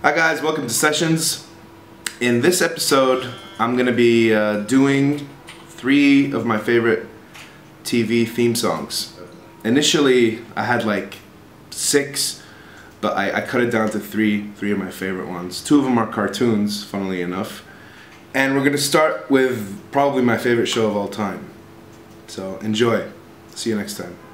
Hi guys, welcome to Sessions. In this episode, I'm going to be doing 3 of my favorite TV theme songs. Initially, I had like 6, but I cut it down to 3 of my favorite ones. 2 of them are cartoons, funnily enough. And we're going to start with probably my favorite show of all time. So enjoy. See you next time.